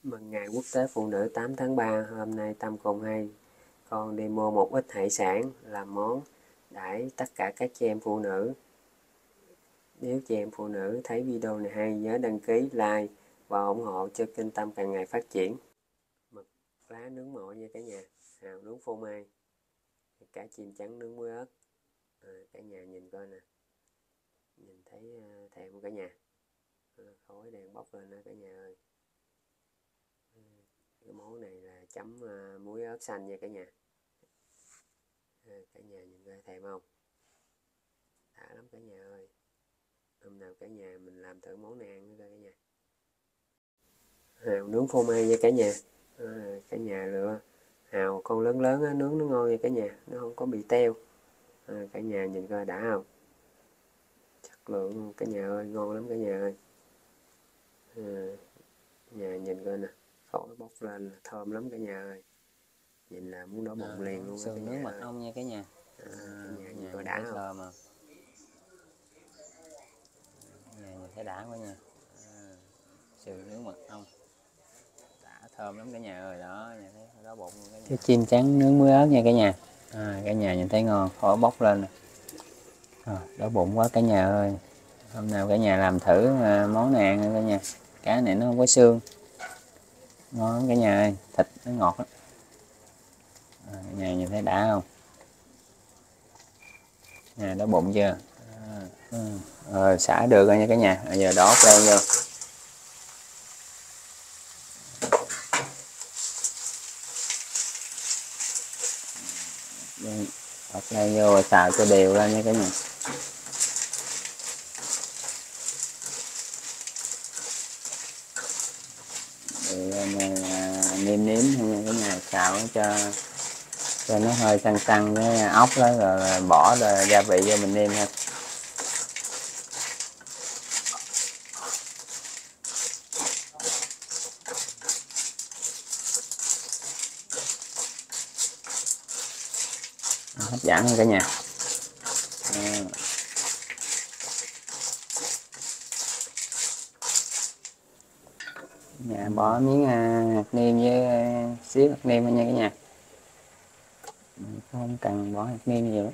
Mừng ngày Quốc tế Phụ nữ 8 tháng 3, hôm nay Tâm cùng hai con đi mua một ít hải sản làm món đãi tất cả các chị em phụ nữ. Nếu chị em phụ nữ thấy video này hay, nhớ đăng ký, like và ủng hộ cho kênh Tâm càng ngày phát triển. Mực lá nướng mộ nha cả nhà, hào nướng phô mai, cá chim trắng nướng muối ớt. Cả nhà nhìn coi nè, nhìn thấy thèm không cả nhà? Khói đang bốc lên đó cả nhà ơi. Cái món này là chấm muối ớt xanh nha cả nhà. Cả nhà nhìn coi thèm không? Đã lắm cả nhà ơi. Hôm nào cả nhà mình làm thử món này ăn nữa cả nhà. Hào nướng phô mai nha cả nhà. Cả nhà lựa hào con lớn lớn á, nướng nó ngon nha cả nhà, nó không có bị teo. Cả nhà nhìn coi đã không? Chất lượng cả nhà ơi, ngon lắm cả nhà ơi. Nhà nhìn coi nè, khói bốc lên là thơm lắm cả nhà ơi. Nhìn là muốn đói bụng liền luôn á cả Sườn nhà nướng mật ơi. ong nha cả nhà. Cả nhà nhìn coi Nhìn đã thấy không? thơm à. Nhìn thấy đã quá nha. Sườn nướng mật ong đã thơm lắm cả nhà ơi. Đó, nhìn thấy đói bụng luôn cả nhà. Cái chim trắng nướng muối ớt nha cả nhà. Cả nhà nhìn thấy ngon, khói bốc lên. Đói bụng quá cả nhà ơi. Hôm nào cả nhà làm thử món này ăn cả nhà. Cá này nó không có xương, ngon lắm cả nhà ơi, thịt nó ngọt lắm. Cả nhà nhìn thấy đã không? Đói bụng chưa? Xả được rồi nha cả nhà. Giờ đổ lên vô. Đổ lên vô rồi xào cho đều lên nha cả nhà. Nêm nếm nha cả nhà, xào cho nó hơi săn săn cái ốc đó, rồi bỏ rồi gia vị vô mình nêm ha. Hấp dẫn cả nhà. Bỏ miếng hạt nêm với xíu hạt nêm nha cả nhà, không cần bỏ hạt nêm nhiều.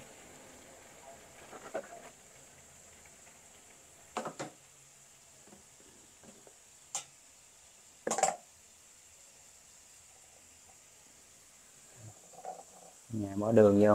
Bỏ đường vô.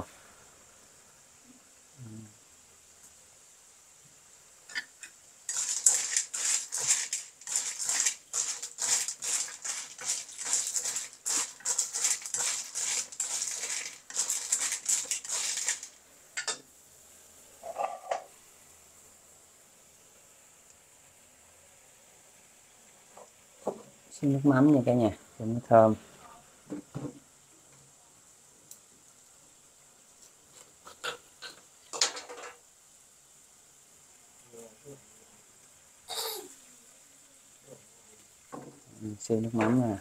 Xíu nước mắm nha cả nhà cho nó thơm. Xíu nước mắm nè,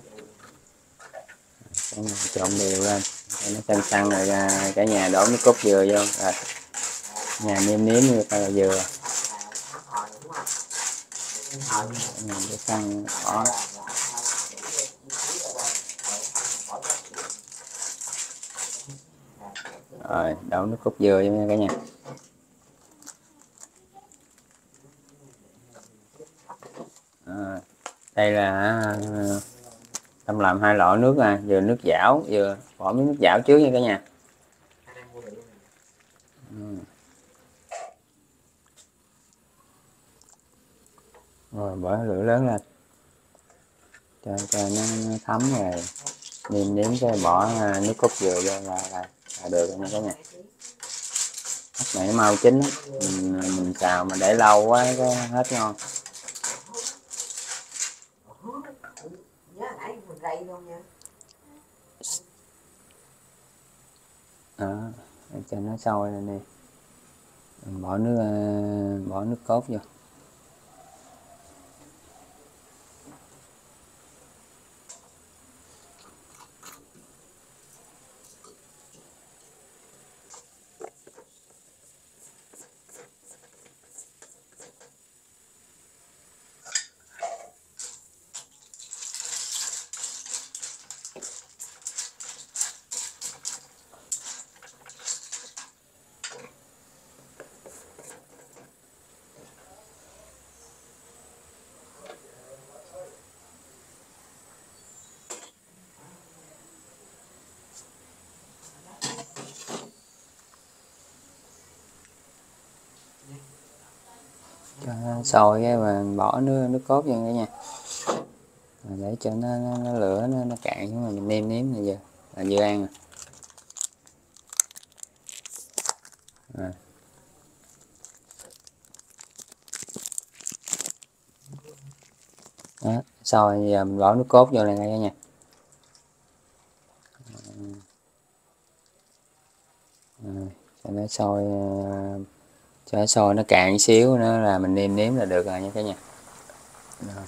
trộn đều lên cho nó xanh xanh rồi cả nhà đổ nước cốt dừa vô rồi nhà nêm nếm như ta là dừa. Cái xăng bỏ rồi đổ nước cốt dừa vô nha cả nhà. Đây là Tâm làm hai loại nước vừa nước dảo, vừa bỏ miếng nước dảo trước nha cả nhà. Rồi bỏ lửa lớn lên cho nó thấm rồi nêm nếm cái bỏ nước cốt dừa vô là được rồi nha cả nhà. Lúc này mau chín lắm, mình xào mà để lâu quá cái hết ngon. Đó, cho nó sôi lên đi, bỏ nước cốt vô. cho sôi cái mà bỏ nước cốt vô cả nhà. Rồi để cho nó lửa nó cạn xuống rồi mình nêm nếm này giờ là vừa ăn rồi. Rồi. Đó, sôi giờ mình bỏ nước cốt vô này cả nhà. Rồi, cho nó sôi cho sôi nó cạn xíu nữa là mình nêm nếm là được rồi nha cả nhà. Rồi.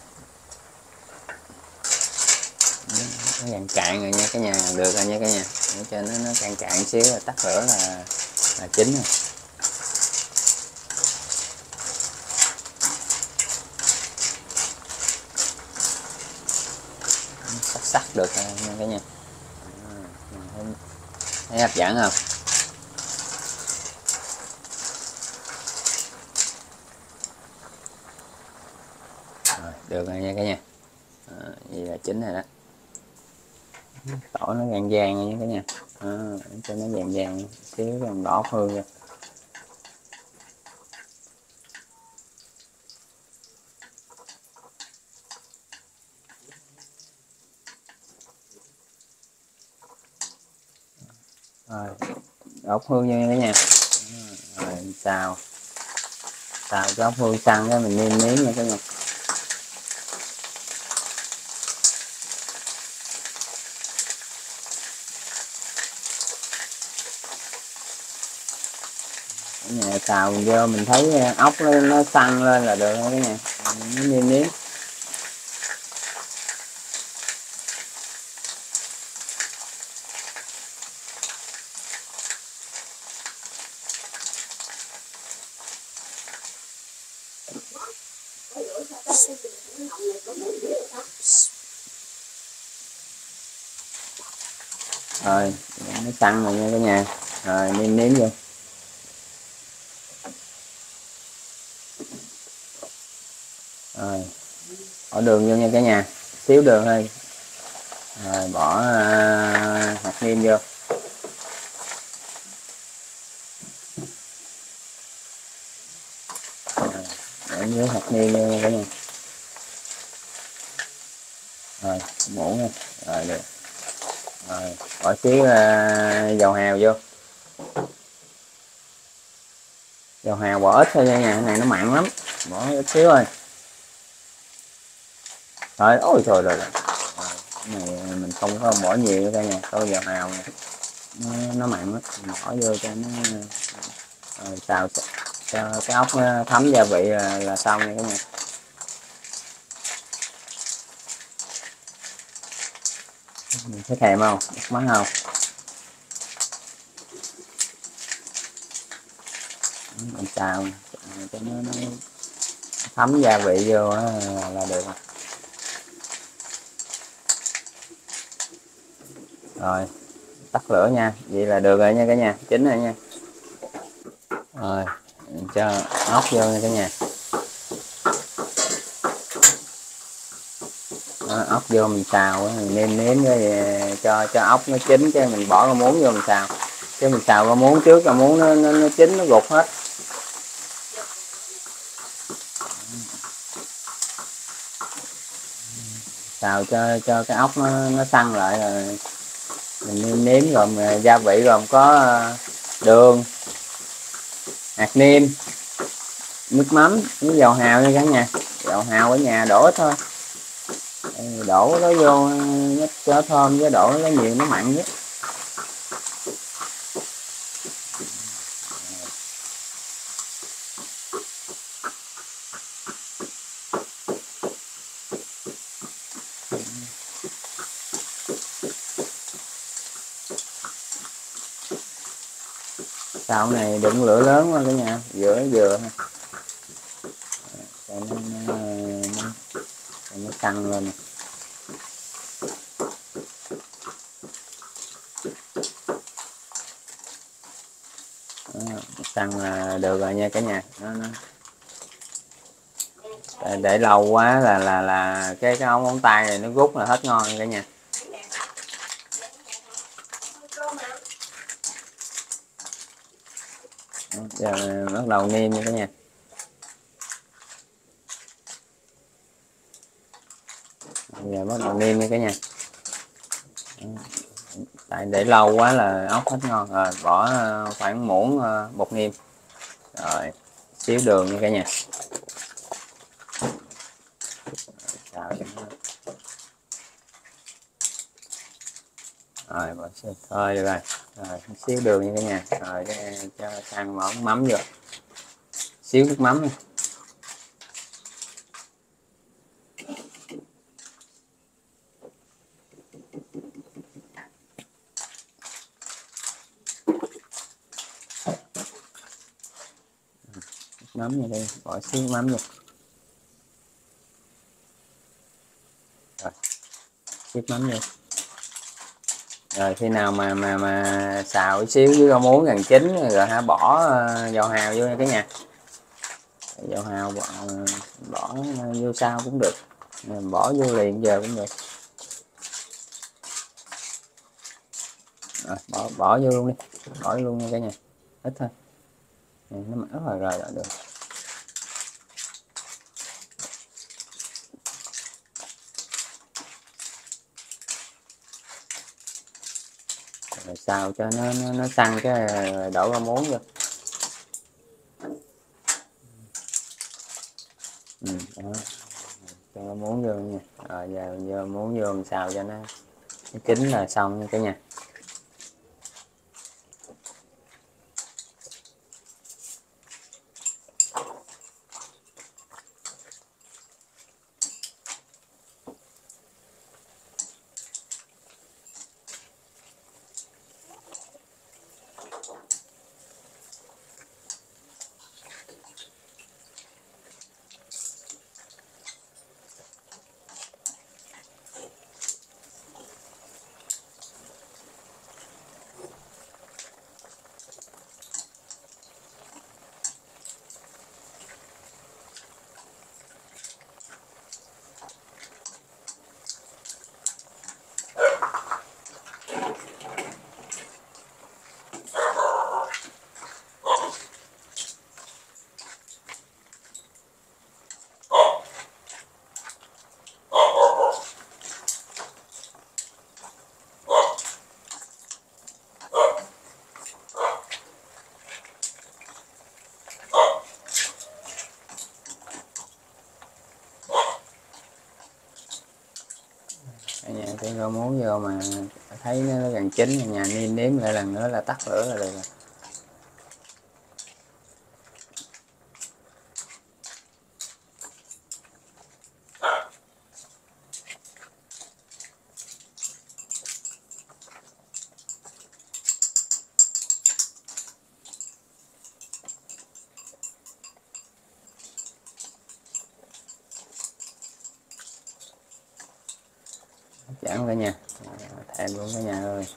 Nó gần cạn rồi nha cả nhà, được rồi nha cả nhà. Để cho nó cạn cạn xíu là tắt lửa là chín rồi. Sắc sắc được rồi nha cả nhà. Thấy hấp dẫn không? Rồi, được rồi nha cả nhà. Vậy là chín rồi đó. Tỏi nó vàng vàng rồi nha cả nhà. Cho nó vàng vàng xíu rồi đỏ hương rồi. Rồi, ốc hương vô nha cả nhà. Rồi xào cho ốc hương săn cái mình nêm nếm nha cả nhà. Cả nhà xào vô mình thấy ốc nó săn lên là được thôi cả nhà. Nó nêm nếm. Rồi nó săn rồi nha cả nhà. Rồi nêm nếm vô. Rồi bỏ đường vô nha cả nhà, xíu đường thôi. Rồi bỏ hạt nêm vô. Để dưới hạt nêm vô nha cả nhà. Rồi muỗng nha. Rồi được. Rồi bỏ xíu dầu hào vô. Dầu hào bỏ ít thôi nha nhà, cái này nó mặn lắm, bỏ ít xíu thôi. Rồi ôi trời rồi, cái này mình không có bỏ nhiều cả nhà, thôi dầu hào này. Nó mặn lắm, mình bỏ vô cho nó. Rồi xào cho cái ốc thấm gia vị là xong nha cả nhà. Mình thấy thèm không, bắt mắt không? Mình xào cho nó thấm gia vị vô là được rồi. Rồi tắt lửa nha, vậy là được rồi nha cả nhà, chín rồi nha. Rồi cho ốc vô nha cả nhà. Đó, ốc vô mình xào mình nêm nếm cho ốc nó chín cái mình bỏ rau muống vô mình xào, chứ mình xào rau muống trước rau muống nó chín nó gục hết. Xào cho cái ốc nó săn lại rồi mình nêm nếm rồi gia vị gồm có đường, hạt nêm, nước mắm với dầu hào nha cả nhà. Dầu hào ở nhà đổ ít thôi, đổ nó vô cho thơm, với đổ nó nhiều nó mặn nhất. Xào này đừng lửa lớn quá cả nhà, vừa vừa cho nó căng lên. Căng là được rồi nha cả nhà. Để lâu quá là cái ống tay này nó rút là hết ngon nha cả nhà. Giờ bắt đầu nêm nha cả nhà. Giờ bắt đầu nêm nha cả nhà. Tại để lâu quá là ốc hết ngon rồi, bỏ khoảng muỗng bột nêm, rồi xíu đường nha cả nhà. Xào cho nó. Rồi bỏ thôi được rồi. Rồi xíu đường nha cả nhà. Rồi cho sang món mắm vô. Xíu nước mắm nha. Mắm vô đây, bỏ xíu mắm vô. Rồi, xíu mắm vô. Rồi khi nào mà xào xíu với rau muống gần chín rồi hả, bỏ dầu hào vô nha cả nhà. Dầu hào bỏ vô sau cũng được, bỏ vô liền giờ cũng được. Rồi, bỏ vô luôn đi, bỏ vô luôn nha cả nhà, ít thôi. Nó mỡ rồi được. Rồi xào cho nó săn cái đổ rau muống vô. Đó. Cho rau muống vô nha. Rồi giờ vô muống vô xào cho nó chín là xong nha cả nhà. Cả nhà cái rau muống vô mà thấy nó gần chín, nhà nêm nếm lại lần nữa là tắt lửa là được rồi. Chẳng cả nhà, thèm luôn cả nhà ơi.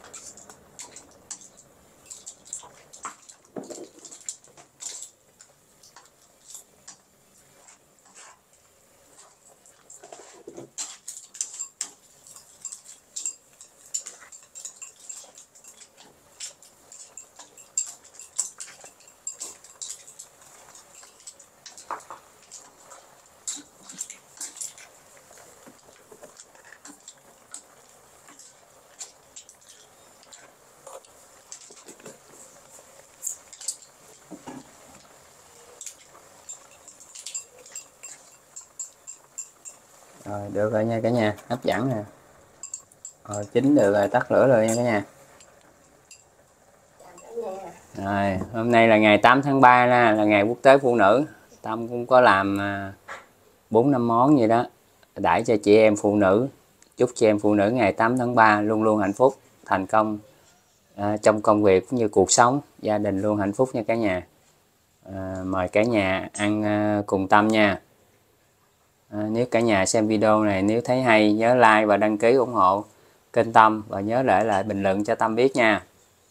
Rồi được rồi nha cả nhà, hấp dẫn nè. Rồi chín được rồi, tắt lửa rồi nha cả nhà. Rồi hôm nay là ngày 8 tháng 3 là ngày quốc tế phụ nữ. Tâm cũng có làm 4-5 món vậy đó, đãi cho chị em phụ nữ. Chúc chị em phụ nữ ngày 8 tháng 3 luôn luôn hạnh phúc, thành công trong công việc cũng như cuộc sống, gia đình luôn hạnh phúc nha cả nhà. Mời cả nhà ăn cùng Tâm nha. Nếu cả nhà xem video này nếu thấy hay nhớ like và đăng ký ủng hộ kênh Tâm, và nhớ để lại bình luận cho Tâm biết nha.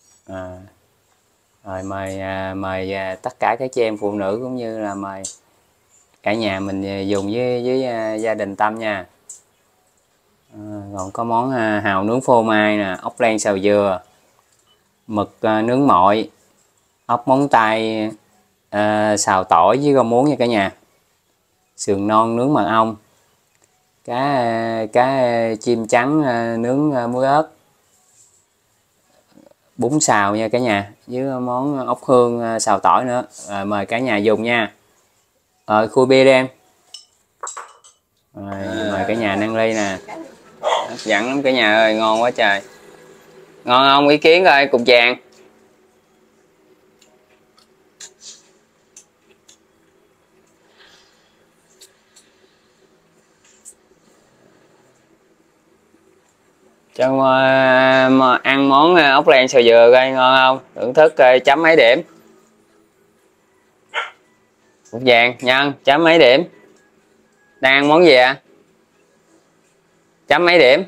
Rồi mời tất cả các chị em phụ nữ cũng như là mời cả nhà mình dùng với gia đình Tâm nha. Còn có món hàu nướng phô mai nè, ốc len xào dừa, mực nướng mọi, ốc móng tay xào tỏi với rau muống nha cả nhà, sườn non nướng mật ong, cá chim trắng nướng muối ớt, bún xào nha cả nhà, với món ốc hương xào tỏi nữa. Mời cả nhà dùng nha. Khui bia đi em. Mời cả nhà nâng ly nè. Hấp dẫn lắm cả nhà ơi, ngon quá trời. Ngon không? Ý kiến coi cục vàng. Cho ăn món ốc len xào dừa coi ngon không? Thưởng thức coi chấm mấy điểm. Cục vàng Nhân chấm mấy điểm? Đang ăn món gì ạ? Chấm mấy điểm?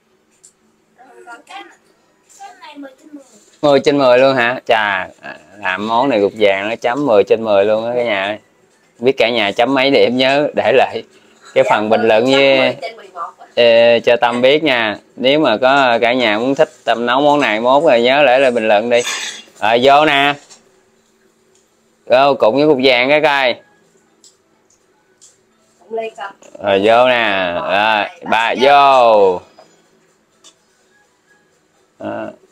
10 trên 10 luôn hả? Chà, làm món này cục vàng nó chấm 10 trên 10 luôn á cả nhà ơi. Biết cả nhà chấm mấy điểm nhớ để lại cái phần bình luận với cho Tâm biết nha. Nếu mà có cả nhà muốn thích Tâm nấu món này mốt rồi nhớ để lại bình luận đi. Vô nè. Vô cùng với cục vàng cái coi. Vô nè. Rồi, bà vô.